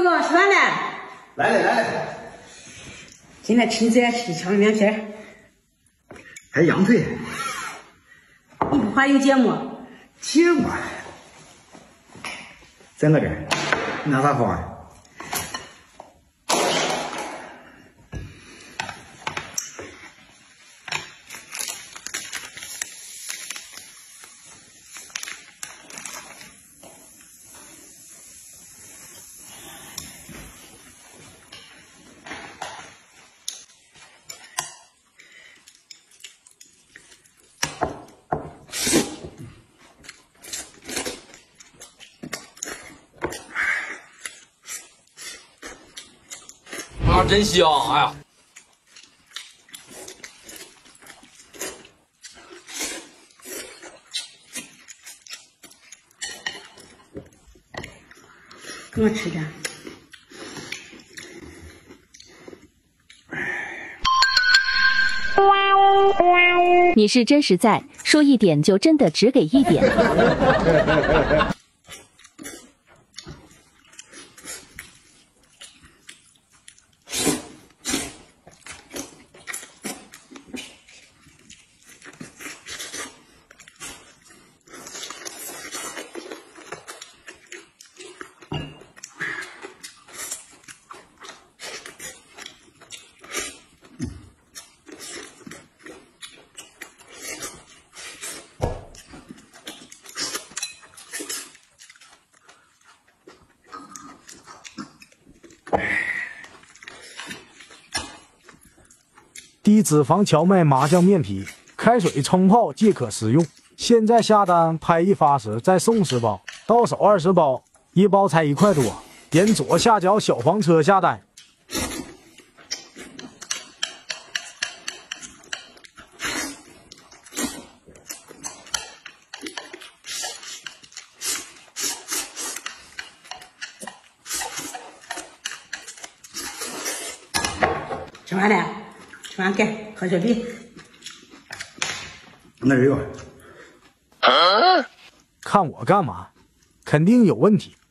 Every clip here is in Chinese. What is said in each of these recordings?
哥哥，吃饭没？ 来。 今天吃你最爱吃的荞麦面皮儿， 还有羊腿。 你不怕有芥末？ 芥末？在我这儿，你拿啥放啊？ 啊，真香！哎呀， 给我吃点。 你是真实在，说一点就真的只给一点。 低脂肪荞麦麻酱面皮，开水冲泡即可食用。现在下单拍一发时再送10包，到手20包，一包才1块多。点左下角小黄车下单。 吃饭了，吃饭给喝雪碧。 那儿有。 看我干嘛？肯定有问题。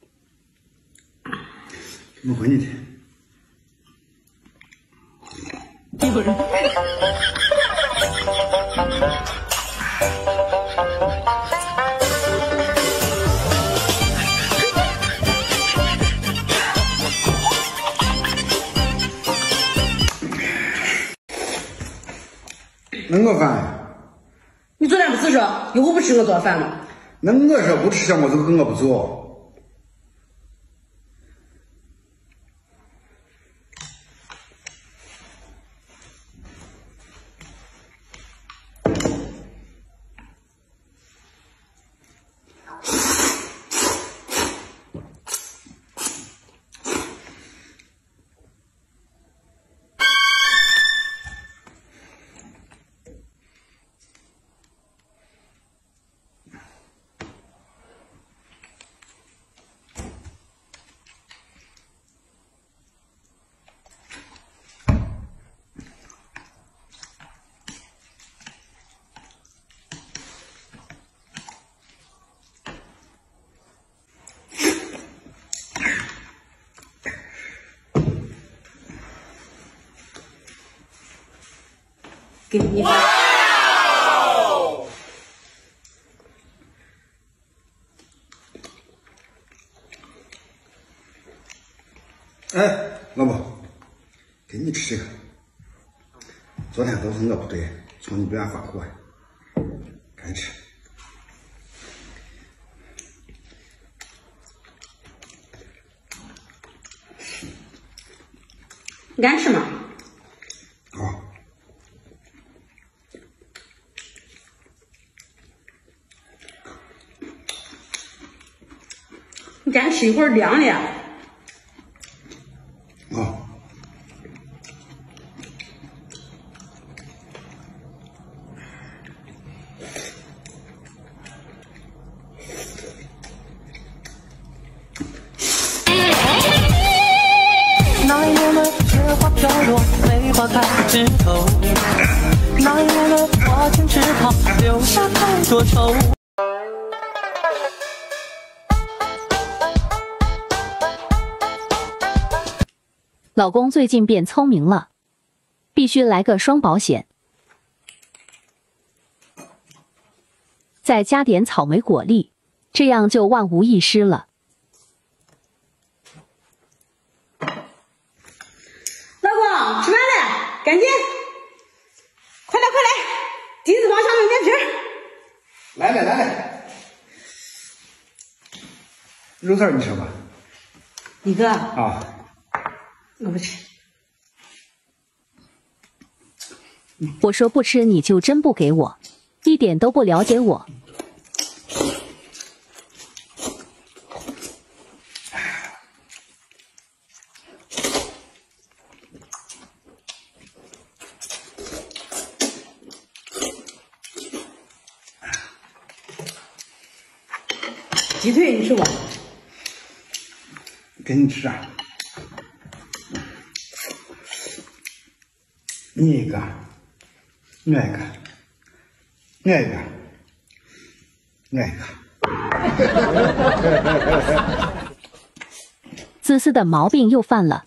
我回你的。 一会儿。 那我饭？ 你昨天不是说有我不吃我做饭吗？ 那我说不吃小馍这个我不做。 给你饭。 哎，老婆，给你吃这个。昨天都是我不对，从你不愿发火，该吃。 你敢吃吗？ 好。 你敢吃一会儿凉凉。 啊。 那一年的雪花飘落，梅花开枝头。那一年的花前池塘，留下太多愁。 老公最近变聪明了，必须来个双保险。再加点草莓果粒，这样就万无一失了。 老公，吃饭了，赶紧，快来快来，低脂肪小麦面皮。 来，肉丝你吃吧。 李哥啊， 我不吃。 我说不吃你就真不给我，一点都不了解我。 鸡腿你吃不？ 给你吃啊。你一个，我一个，我一个，我一个。 自私的毛病又犯了。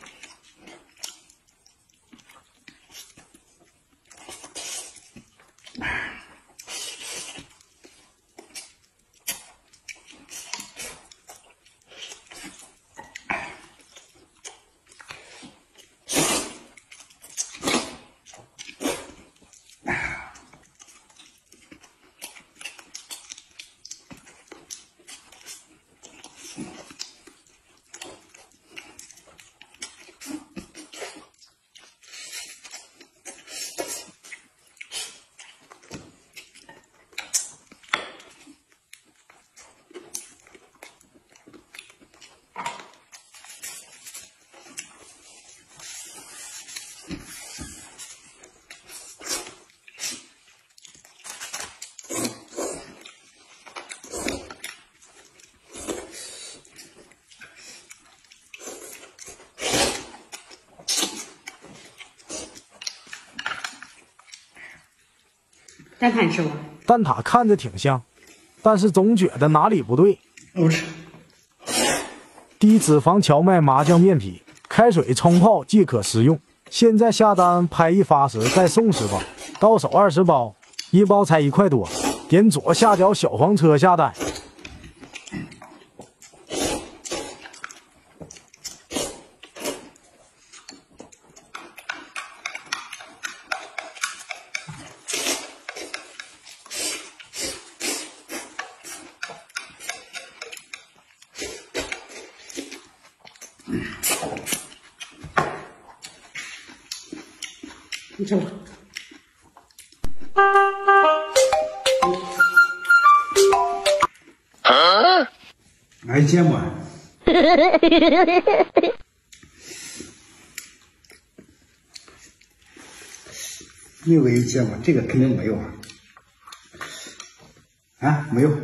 蛋挞你吃不？ 蛋挞看着挺香，但是总觉得哪里不对。 我不吃。 低脂肪荞麦麻酱面皮，开水冲泡即可食用。现在下单拍一发时再送10包，到手20包，一包才1块多。点左下角小黄车下单。 你吃不？ 买芥末。你以为芥末这个肯定没有啊？啊，没有。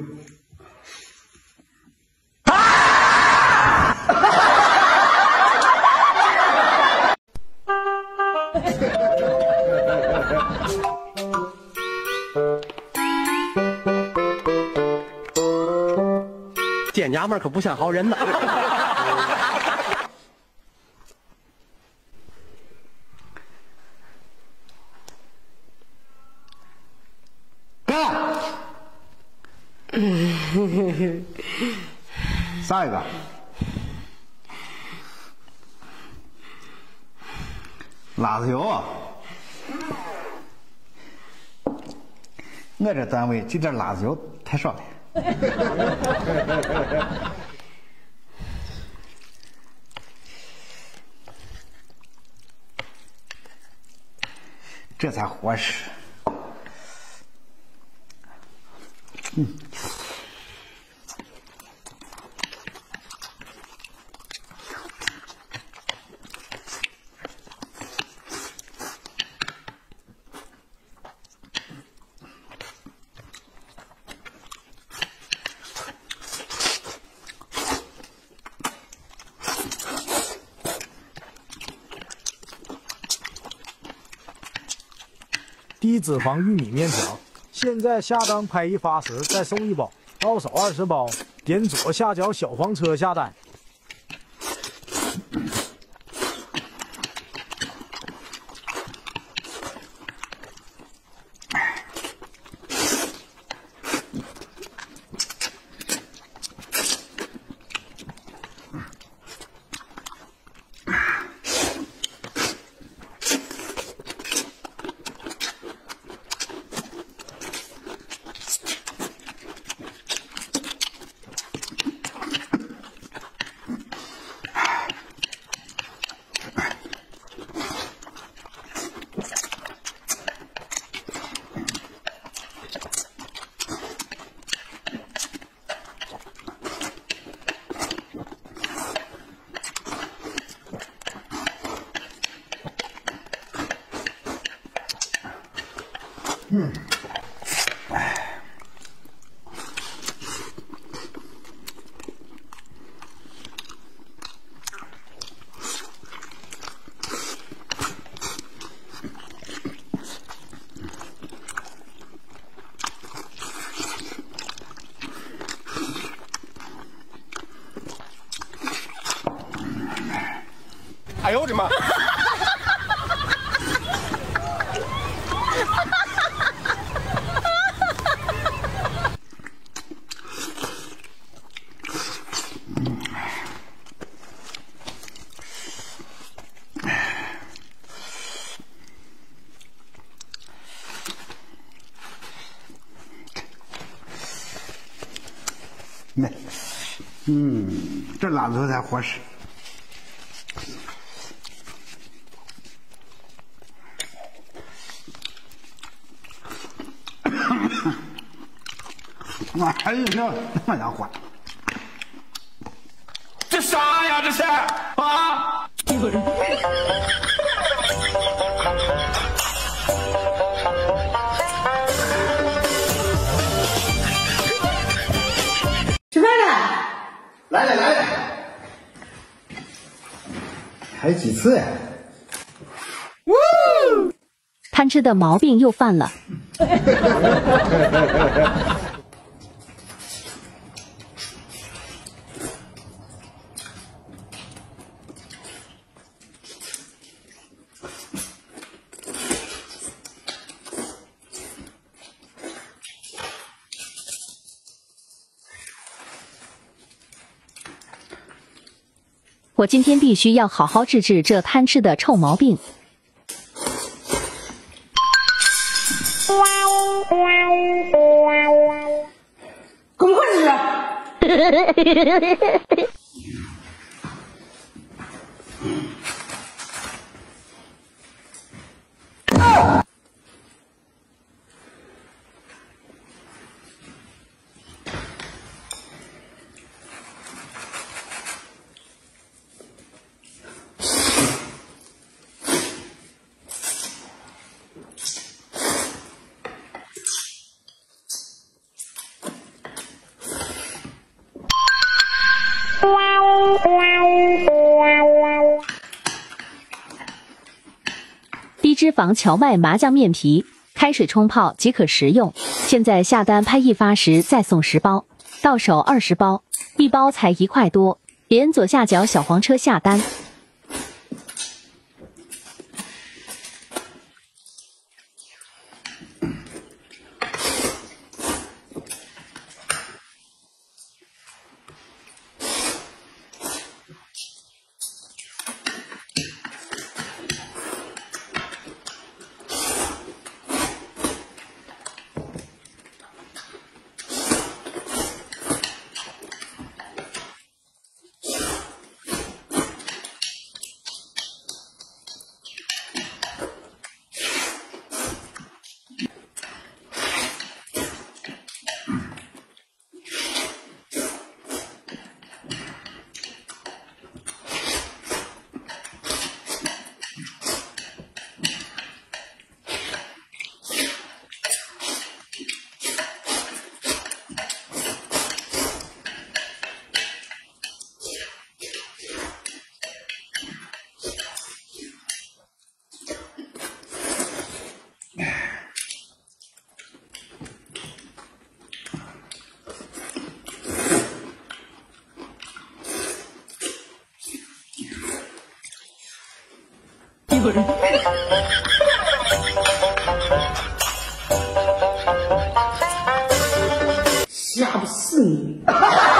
这娘们儿可不像好人呐！ 干！下一个。辣子油。我这单位这点辣子油太少了。这才合适。 低脂肪玉米面条，现在下单拍一发时再送1包，到手20包。点左下角小黄车下单。 哎呦我的妈！ 美，这辣子才合适。我还有这么家伙， 这啥呀？这是啊！ 吃饭了？ 来了来了，还有几次呀？ 贪吃的毛病又犯了。我今天必须要好好治治这贪吃的臭毛病。 给我们快吃！ 低脂肪荞麦麻酱面皮，开水冲泡即可食用。现在下单拍一发时再送10包，到手20包，1包才1块多。点左下角小黄车下单。 吓不死你！